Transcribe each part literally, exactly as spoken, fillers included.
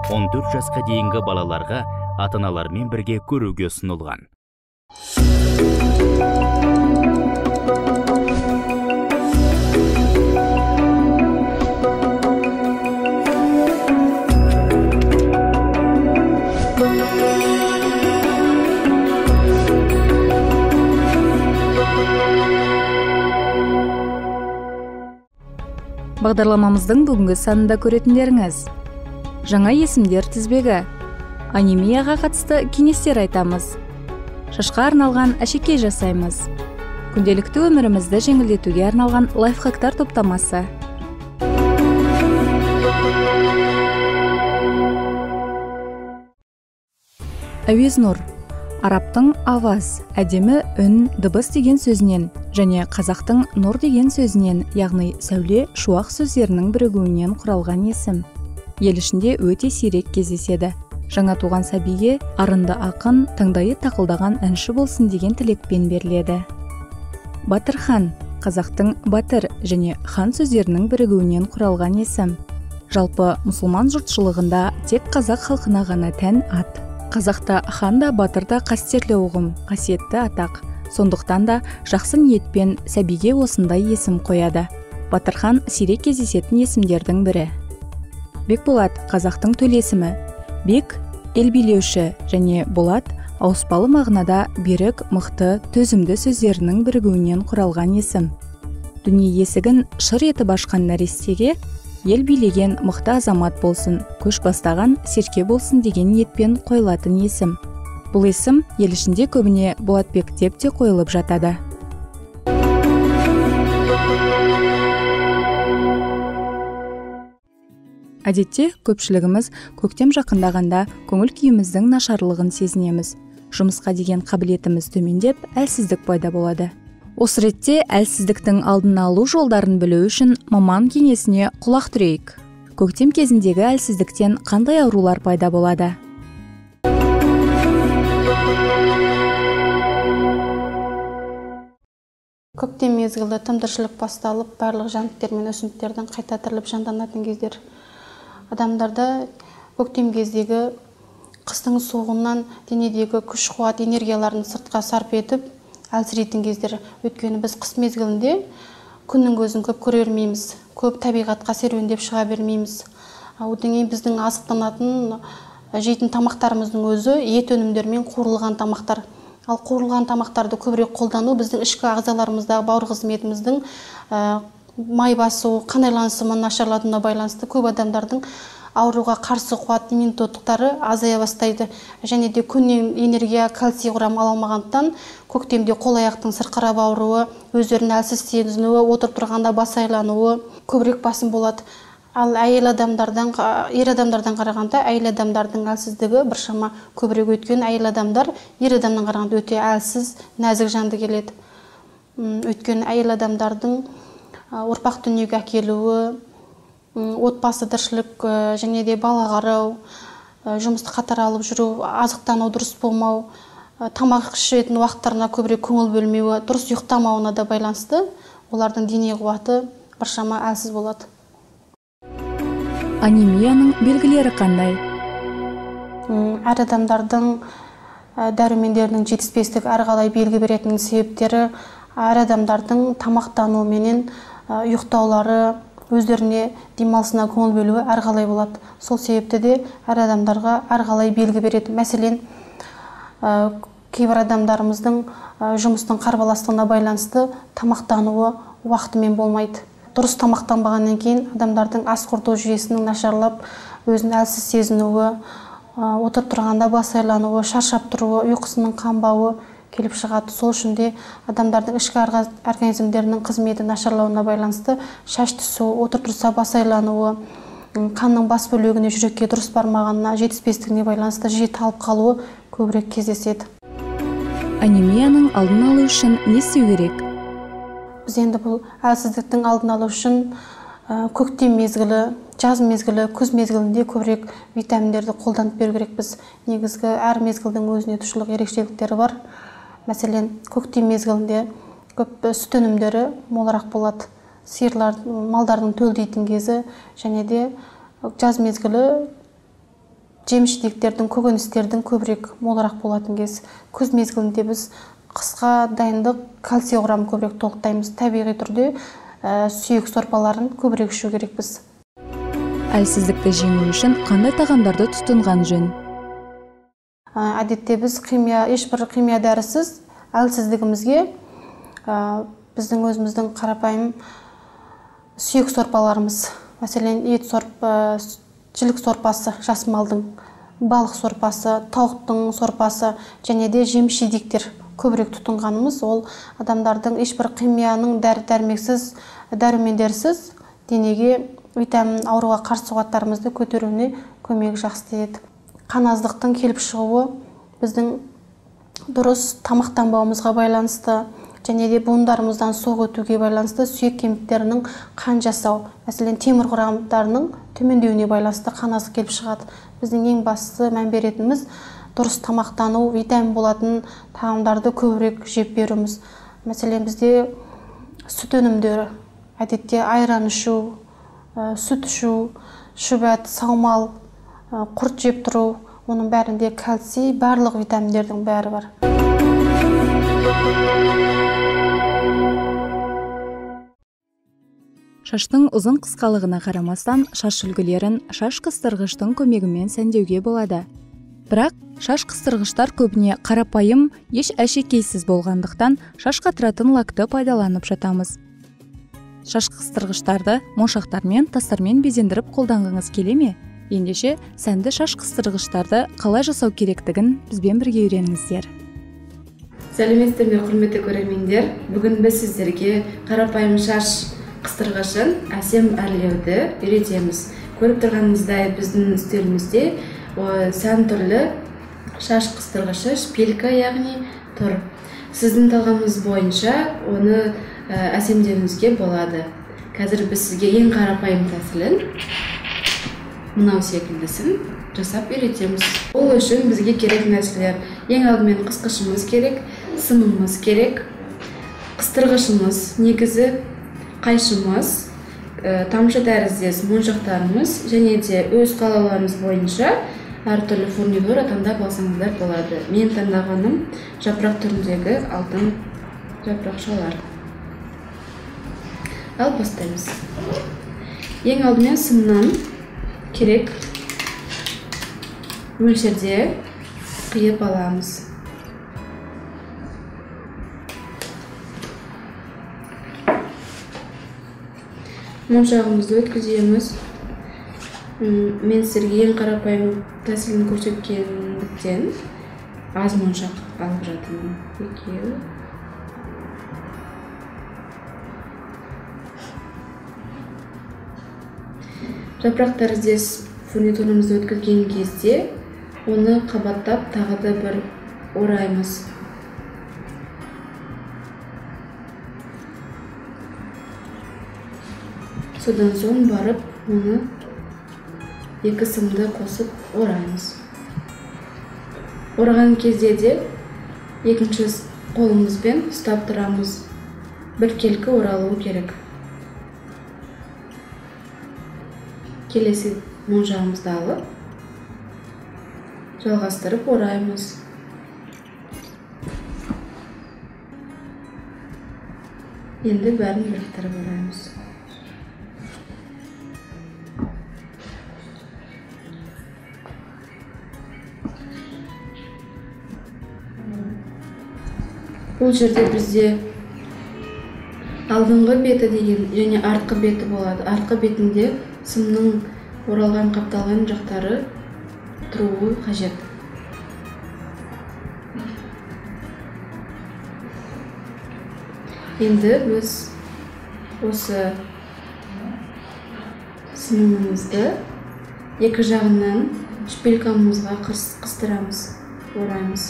он төрт жасқа дейінгі балаларға ата-аналармен бірге көруге ұсынылған. Бағдарламамыздың бүгінгі санында көретіндеріңіз: жаңа есімдер тізбегі, анемияға қатысты кеңестер айтамыз, шашқа арналған әшекей жасаймыз, күнделікті өмірімізді жеңілдетуге арналған лайфхактар топтамасы. Әуез нұр. Арабтың аваз, әдемі үн, дыбыс деген сөзінен және қазақтың нұр деген сөзінен, яғни сәуле, шуақ сөздерінің бірігуінен құралған есім. Ел ішінде өте сирек кездеседі. Жаңа туған сәбиге арынды ақын, таңдайы тақылдаған әнші болсын деген тілекпен беріледі. Батырхан. Қазақтың батыр және хан сөздерінің бірігуінен құралған есім. Жалпы мұсылман жұртшылығында тек қазақ халқына ғана тән ат. Қазақта хан да батыр да қастерлі ұғым, қасиетті атақ. Сондықтан да жақсы ниетпен сәбиге осындай есім қояды. Батырхан сирек кездесетін есімдердің бірі. Бекболат қазақтың төл есімі. Бек ел билеуші және болат ауыспалы мағынада берік, мықты, төзімді сөздерінің бірігуінен құралған есім. Дүние есігін шыр етіп ашқан нәрестеге ел билеген мықты азамат болсын, көш бастаған серке болсын деген ниетпен қойылатын есім. Бұл есім ел ішінде көбіне Болатбек деп те қойылып жатады. Әдетте көпшілігіміз көктем жақындағанда көңіл күйіміздің нашарлығын сезінеміз. Жұмысқа деген қабілетіміз төмендеп, әлсіздік пайда болады. Осы ретте әлсіздіктің алдын алу жолдарын білу үшін маман кеңесіне құлақ түрейік. Көктем кезіндегі әлсіздіктен қандай аурулар пайда болады? Көктем мезгілі тымтыршылық басталып, барлық жәндіктер мен өсімдіктердің қайта тіріліп жанданатын кездер. Адамдарда көктем кездегі қыстың суығынан денедегі күш қуат энергияларын сыртқа сарп етіп әлсірейтін кездер. Өйткені біз қыс мезгілінде күннің көзін көп көре бермейміз, көп табиғатқа серуендеп шыға бермейміз. Одан кейін біздің азықтанатын жейтін тамақтарымыздың өзі ет өнімдерімен қуырылған тамақтар. Ал қуырылған тамақтарды көбірек қолдану біздің ішкі ағзаларымыздағы бауыр қызметіміздің май басу, қан айланысының нашарлауына байланысты көп адамдардың ауруға қарсы қуат иммунитеттері азая бастайды. Және де күннен энергия, кальций құрамы ала алмағандықтан көктемде қол аяқтың сырқырап ауруы, өздерін әлсіз сезінуі, отырып тұрғанда бас айлануы көбірек басым болады. Ал әйел адамдардан, ер адамдардан қарағанда әйел адамдардың әлсіздігі біршама көбірек, өткен әйел адамдар ер адамнан қарағанда өте әлсіз, нәзік жанды келеді. Өткен әйел адамдардың ұрпақ дүниеге әкелуі, отбасы тіршілік және де бала қарау, жұмысты қатар алып жүру, азықтану дұрыс болмау, тамақ ішетін уақыттарына көбірек көңіл бөлмеуі, дұрыс ұйықтамауына да байланысты олардың дене қуаты біршама әлсіз болады. Анемияның белгілері қандай? Әр адамдардың дәрумендерінің жетіспестігі әрқалай белгі беретін себептері әр адамдардың тамақтану менен ұйықтаулары, өздеріне демалысына көңіл бөлуі әрқалай болады. Сол себепті де әр адамдарға әрқалай белгі береді. Мәселен, кейбір адамдарымыздың жұмыстың қарбаластығына байланысты тамақтануы уақытымен болмайды. Дұрыс тамақтанбағаннан кейін адамдардың ас қорыту жүйесінің нашарлап, өзін әлсіз сезінуі, отырып тұрғанда бас айлануы, шаршап тұруы, ұйқысының қанбауы келіп шығады. Сол үшін де адамдардың ішкі организмдерінің қызметі нашарлауына байланысты шаш түсу, отырып тұрса бас айлануы, қанның бас бөлігіне, жүрекке дұрыс бармағанына, жетіспестігіне байланысты жиі талып қалуы көбірек кездеседі. Анемияның алдын алу үшін не істеу керек? Біз енді бұл әлсіздіктің алдын алу үшін көктем мезгілі, жаз мезгілі, күз мезгілінде көбірек витаминдерді қолданып беру керек. Біз негізгі әр мезгілдің өзіне тұшылық ерекшеліктері бар. Мәселен, көктем мезгілінде көп сүт өнімдері молырақ болады. Сиырлар, малдардың төлдейтін кезі, және де жаз мезгілі жеміс жидектердің, көкөністердің көбірек молырақ болатын кез. Күз мезгілінде біз қысқа дайындық кальций құрамын көбірек толықтаймыз. Табиғи түрде сүйек сорпаларын көбірек ішу керекпіз. Әлсіздікті жеңу үшін қандай тағамдарды тұтынған жөн? Әдетте біз химия, ешбір химия дәрісіз әлсіздігімізге біздің өзіміздің қарапайым сүйек сорпаларымыз, мәселен ет сорпа, жілік сорпасы, жас малдың, балық сорпасы, тауықтың сорпасы және де жеміс жидектер көбірек тұтынғанымыз, ол адамдардың ешбір химияның дәрі-дәрмексіз, дәрумендерсіз денеге витамин, ауруға қарсы қуаттарымызды көтеруіне көмегі жақсы еді. Қан аздықтың келіп шығуы біздің дұрыс тамақтанбауымызға байланысты және де буындарымыздан суық өтуге байланысты сүйек кеміктерінің қан жасау, мәселен темір құрамдарының төмендеуіне байланысты қан аздық келіп шығады. Біздің ең бастысы мән беретініміз дұрыс тамақтану, витамин болатын тағамдарды көбірек жеп беруіміз. Мәселен бізде сүт өнімдері, әдетте айран ішу, сүт ішу, шүбәт, саумал, құрт жеп тұру, оның бәрінде кальций, барлық витаминдердің бәрі бар. Шаштың ұзын қысқалығына қарамастан, шаш үлгілерін шаш қыстырғыштың көмегімен сәндеуге болады. Бірақ шаш қыстырғыштар көбіне қарапайым, еш әшекейсіз болғандықтан шаш қатыратын лакты пайдаланып жатамыз. Шаш қыстырғыштарды моншақтармен, тастармен безендіріп қолданғыңыз келе ме? Ендеше сәнді шаш қыстырғыштарды қалай жасау керектігін бізбен бірге үйреніңіздер. Сәлеметсіздер ме, құрметті көрермендер. Бүгін біз сіздерге қарапайым шаш қыстырғышын әсем әрлеуді үйретеміз. Көріп тұрғанымыздай біздің үстелімізде сан түрлі шаш қыстырғышы, шпилька яғни тұр. Сіздің талғамыңыз бойынша оны әсемдеуіңізге болады. Қазір біз сізге ең қарапайым тәсілін, мынау секілдісін жасап үйретеміз. Ол үшін бізге керек нәрселер: ең алдымен қысқышымыз керек, сымымыз керек, қыстырғышымыз, негізі қайшымыз, тамшы тәріздес моншақтарымыз және де өз қалауларыңыз бойынша әртүрлі фурнитура таңдап алсаңыздар болады. Мен таңдағаным жапырақ түріндегі алтын жапырақшалар. Ал бастаймыз. Ең алдымен сымнан керек мөлшерде қиып аламыз. Моншағымызды өткіземіз. Мен сіздерге ең қарапайым тәсілін көрсеткендіктен аз моншақ алып жатырмын. Екеу. Жапырақ тәріздес фурнитурамызды өткізген кезде оны қабаттап тағы да бір ораймыз. Содан соң барып, оны екі сымды қосып ораймыз. Ораған кезде де екінші қолымызбен ұстап тұрамыз. Біркелкі оралуы керек. Келесі моншағымызды алып, жалғастырып ораймыз. Енді бәрін біріктіріп ораймыз. Бұл жерде бізде алдыңғы беті деген және артқы беті болады. Артқы бетінде сымның оралған қапталған жақтары тұруы қажет. Енді біз осы сымымызды екі жағынан шпилькамызға қыстырамыз, ораймыз.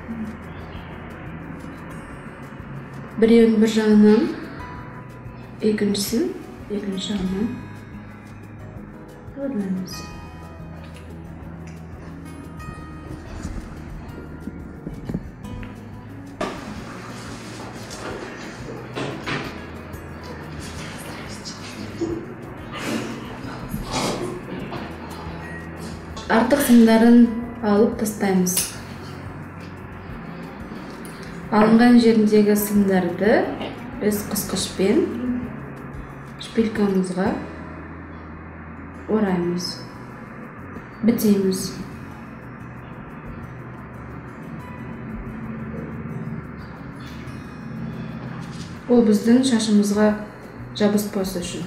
Біреуін бір жағынан, екіншісін екінші жағынан ораймыз. артық сымдарын алып тастаймыз. Алынған жеріндегі сымдарды біз қысқышпен шпилькамызға ораймыз, бітейміз. Бұл біздің шашымызға жабыспасы үшін.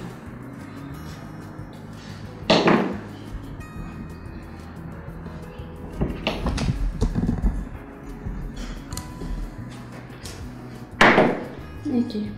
Неке.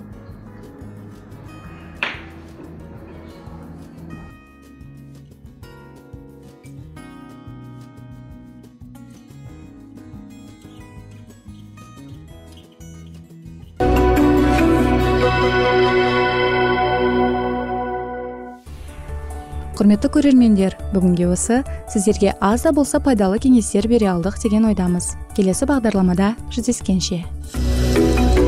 Құрметті көрермендер, бүгінге осы сіздерге аз да болса пайдалы кеңестер бере алдық деген ойдамыз. Келесі бағдарламада жүздескенше.